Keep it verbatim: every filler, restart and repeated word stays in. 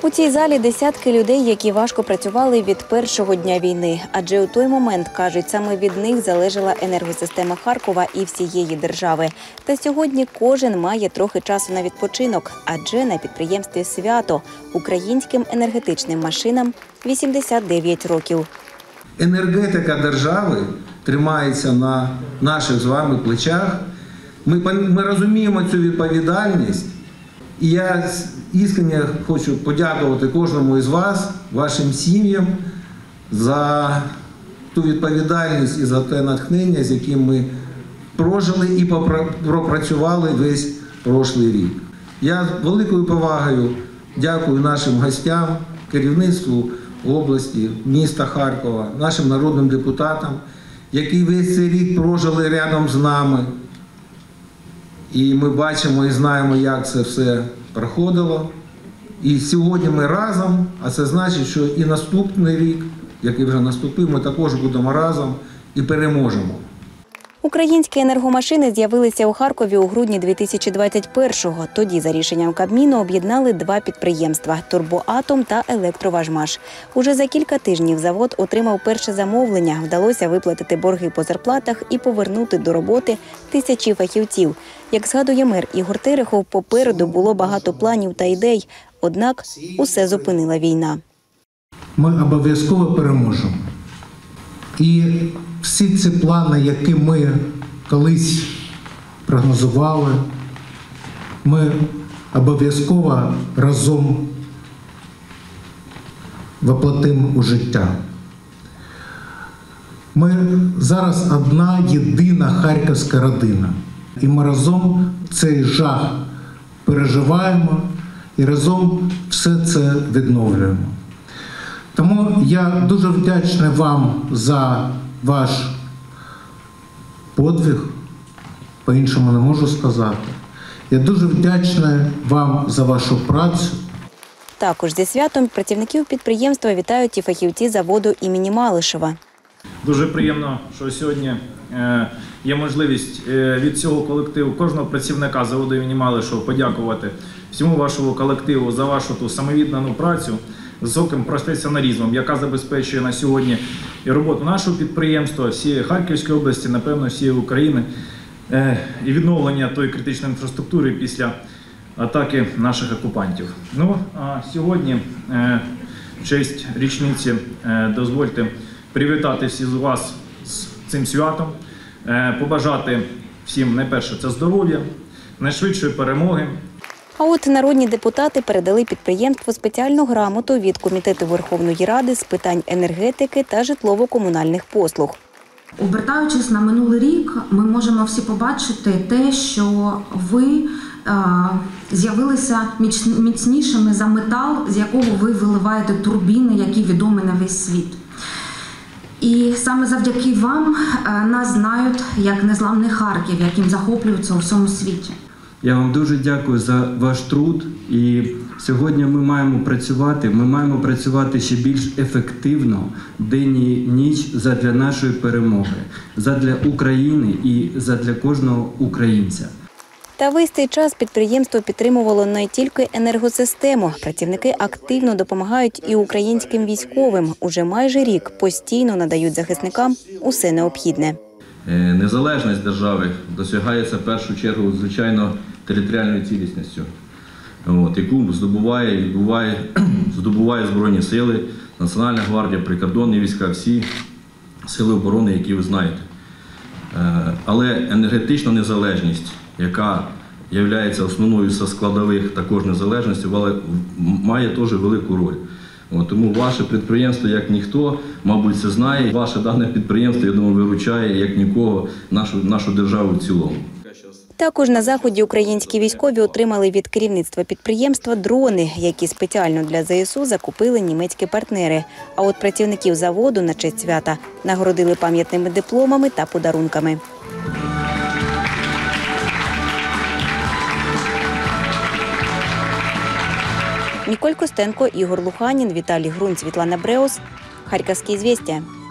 У цій залі десятки людей, які важко працювали від першого дня війни. Адже у той момент, кажуть, саме від них залежала енергосистема Харкова і всієї держави. Та сьогодні кожен має трохи часу на відпочинок, адже на підприємстві свято українським енергетичним машинам вісімдесят дев'ять років. Енергетика держави тримається на наших з вами плечах. Ми, ми розуміємо цю відповідальність. І я іскренне хочу подякувати кожному із вас, вашим сім'ям, за ту відповідальність і за те натхнення, з яким ми прожили і пропрацювали весь прошлий рік. Я з великою повагою дякую нашим гостям, керівництву області, міста Харкова, нашим народним депутатам, які весь цей рік прожили рядом з нами. І ми бачимо і знаємо, як це все проходило. І сьогодні ми разом, а це значить, що і наступний рік, який вже наступив, ми також будемо разом і переможемо. Українські енергомашини з'явилися у Харкові у грудні дві тисячі двадцять першого. Тоді за рішенням Кабміну об'єднали два підприємства – «Турбоатом» та «Електроважмаш». Уже за кілька тижнів завод отримав перше замовлення, вдалося виплатити борги по зарплатах і повернути до роботи тисячі фахівців. Як згадує мер Ігор Терехов, попереду було багато планів та ідей, однак усе зупинила війна. Ми обов'язково переможемо. І всі ці плани, які ми колись прогнозували, ми обов'язково разом воплотимо у життя. Ми зараз одна єдина харківська родина. І ми разом цей жах переживаємо і разом все це відновлюємо. Тому я дуже вдячний вам за ваш подвиг, по-іншому не можу сказати. Я дуже вдячний вам за вашу працю. Також зі святом працівників підприємства вітають і фахівці заводу імені Малишева. Дуже приємно, що сьогодні є можливість від цього колективу, кожного працівника заводу імені Малишева подякувати всьому вашому колективу за вашу ту самовіддану працю з високим професіоналізмом, яка забезпечує на сьогодні і роботу нашого підприємства, всієї Харківської області, напевно, всієї України, і відновлення тої критичної інфраструктури після атаки наших окупантів. Ну, а сьогодні, в честь річниці, дозвольте привітати всіх вас з цим святом, побажати всім, найперше, це здоров'я, найшвидшої перемоги. А от народні депутати передали підприємству спеціальну грамоту від Комітету Верховної Ради з питань енергетики та житлово-комунальних послуг. Обертаючись на минулий рік, ми можемо всі побачити те, що ви з'явилися міцнішими за метал, з якого ви виливаєте турбіни, які відомі на весь світ. І саме завдяки вам нас знають як незламний Харків, яким захоплюються у всьому світі. Я вам дуже дякую за ваш труд, і сьогодні ми маємо працювати, ми маємо працювати ще більш ефективно день і ніч задля нашої перемоги, задля України і задля кожного українця. Та весь цей час підприємство підтримувало не тільки енергосистему. Працівники активно допомагають і українським військовим. Уже майже рік постійно надають захисникам усе необхідне. Незалежність держави досягається в першу чергу, звичайно, територіальною цілісністю, от, яку здобуває, відбуває, здобуває Збройні сили, Національна гвардія, прикордонні війська, всі сили оборони, які ви знаєте. Але енергетична незалежність, яка є основною зі складових також незалежності, має теж велику роль. От, тому ваше підприємство, як ніхто, мабуть, це знає. Ваше дане підприємство, я думаю, виручає, як нікого, нашу, нашу державу в цілому. Також на Заході українські військові отримали від керівництва підприємства дрони, які спеціально для ЗСУ закупили німецькі партнери. А от працівників заводу на честь свята нагородили пам'ятними дипломами та подарунками. Ніколь Костенко, Ігор Луханін, Віталій Грунь, Світлана Бреус. Харківські звістя.